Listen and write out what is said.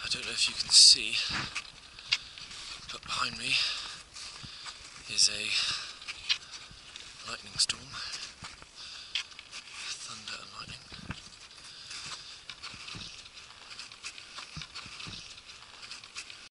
I don't know if you can see, but behind me is a lightning storm, thunder and lightning.